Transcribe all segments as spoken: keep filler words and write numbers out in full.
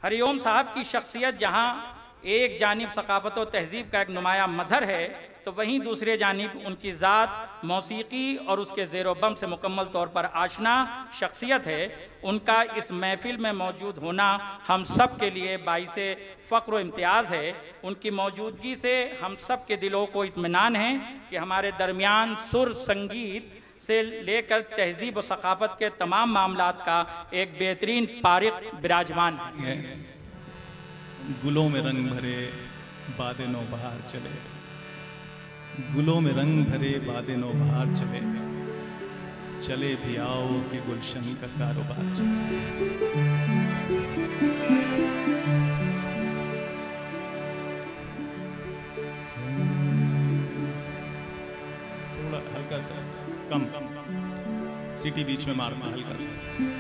हरिओम साहब की शख्सियत जहाँ एक जानिब सकाफ़त व तहज़ीब का एक नुमाया मज़हर है, तो वहीं दूसरे जानिब उनकी ज़ात मौसीकी और उसके ज़ेरो बम से मुकम्मल तौर पर आशना शख्सियत है। उनका इस महफ़िल में मौजूद होना हम सब के लिए बाइसे फ़ख्र व इम्तियाज़ है। उनकी मौजूदगी से हम सब के दिलों को इत्मीनान है कि हमारे दरमियान सुर संगीत से लेकर तहज़ीब व सकाफ़त के तमाम मामलात का एक बेहतरीन पारिक विराजमान है। गुलों में रंग भरे बादे नो बहार चले, गुलों में रंग भरे बादे नो बहार चले, चले भी आओ कि गुलशन का कारोबार चले। थोड़ा हल्का सा कम सीटी बीच में मारना, हल्का सा।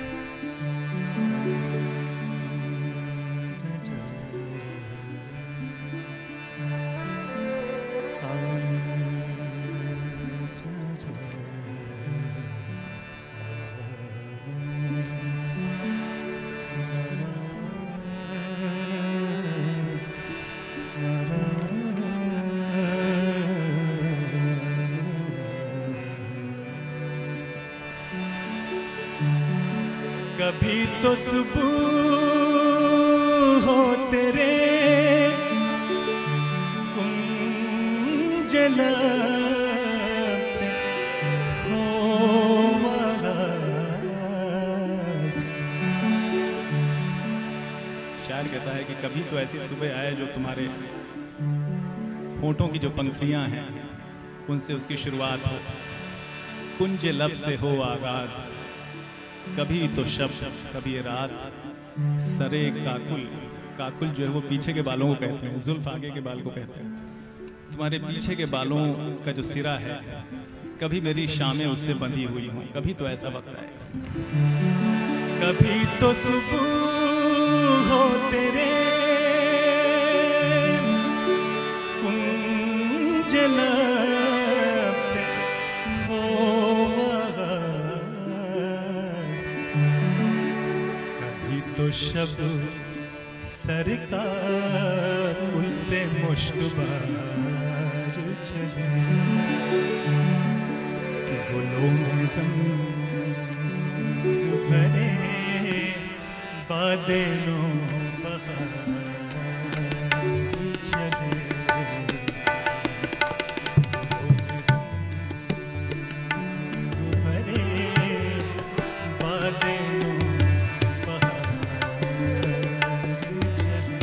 कभी तो सुबह हो तेरे कुंज लब से हो आगाज़। शायर कहता है कि कभी तो ऐसी सुबह आए जो तुम्हारे होंठों की जो पंखुड़ियां हैं उनसे उसकी शुरुआत हो, कुंज लब से हो आगाज़। कभी तो शब्द कभी रात, सरे काकुल, काकुल जो है वो पीछे के बालों को कहते हैं, जुल्फ आगे के बाल को कहते हैं। तुम्हारे पीछे के बालों का जो सिरा है, कभी मेरी शामें उससे बंधी हुई हों। कभी तो ऐसा वक्त आएगा। कभी तो सुबह हो तेरे कुंज लब से हो आगाज़। कभी तो शब सरकार कुल से मुश्कबार चले, गुलों में रंग भरे बादलों बहार चले, गुलों में रंग भरे बादलों बहार चले,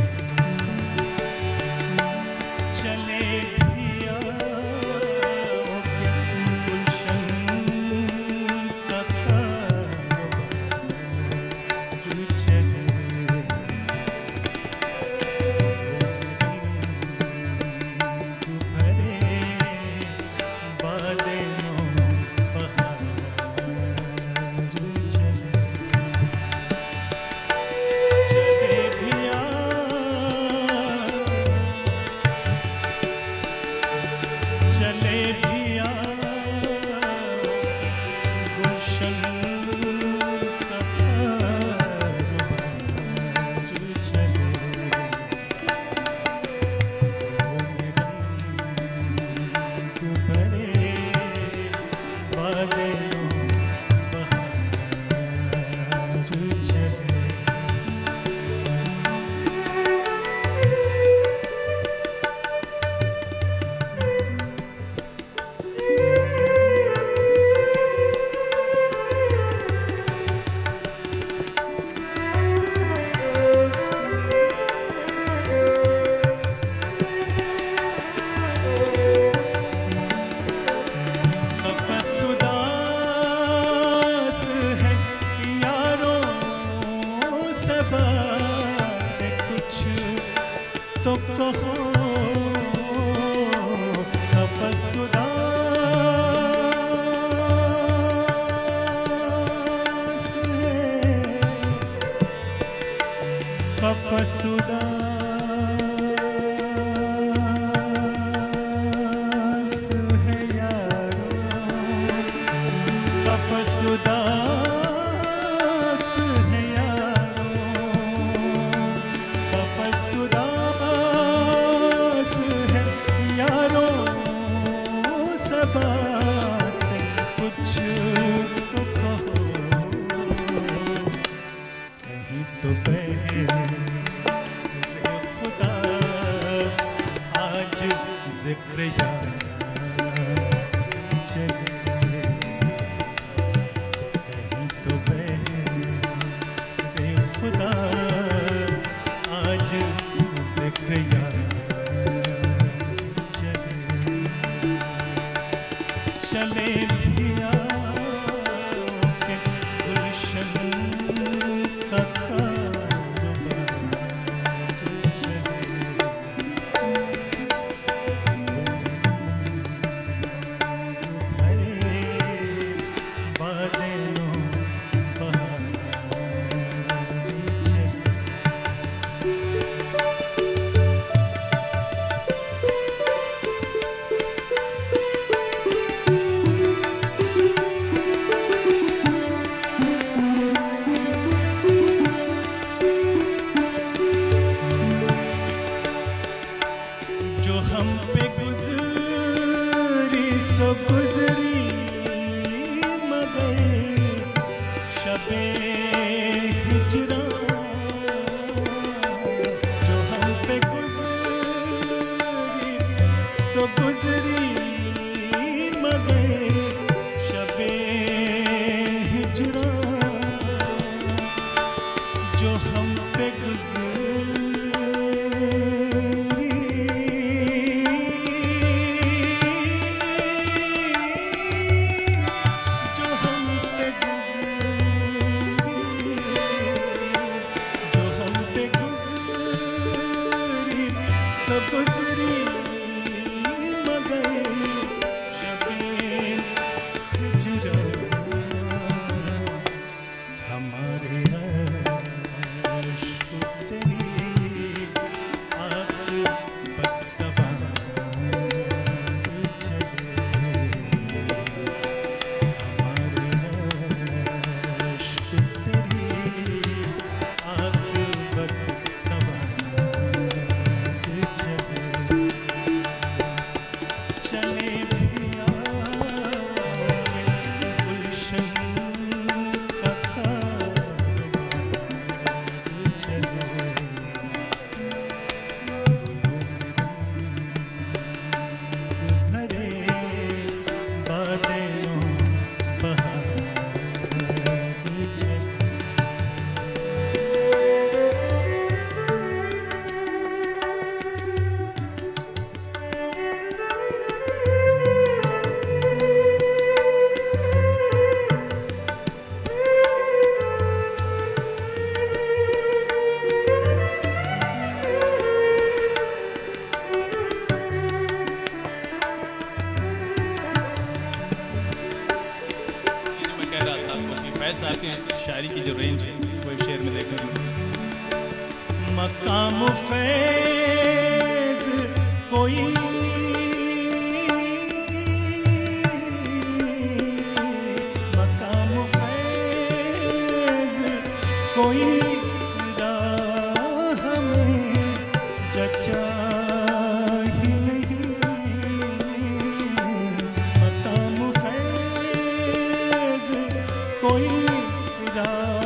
चले भी आओ कि गुलशन का कारोबार जो चले, गुलों में रंग भरे बादलों बहार जो चले, चले भी आओ, चले भी आओ गुलशन का कारोबार जो चले, गुलों में रंग भरे बादलों बहार जो चले। खफसुदास है यारों सबा से कुछ तो कहो, खफसुदास है, खफसुदास है यारों, खफसुदास है यारों, जिक्र यार चले कहीं तो बहरे खुदा आज जिक्र यार चले चले पिया के गुलशन का कारोबार चले जो हम पे गुजरी सो गुजरी मगर शबे हिजरा जो हम पे गुजरी सो गुजरी मगर शबे हिजरा जो हम पे गुजरी गुजरी मगर शबे हिजरा हमारे अश्क तेरी आक़िबत सवार चले हमारे अश्क तेरी आक़िबत सवार चले पिया के गुलशन का कारोबार चले गुलों में रंग भरे बादलों बहार चले साहब की शायरी की जो रेंज है वो इस शेर में देखने को मिली। मकाम फैज़ कोई मकाम फैज़ कोई राह में जचा ही नहीं मकाम फैज़ कोई राह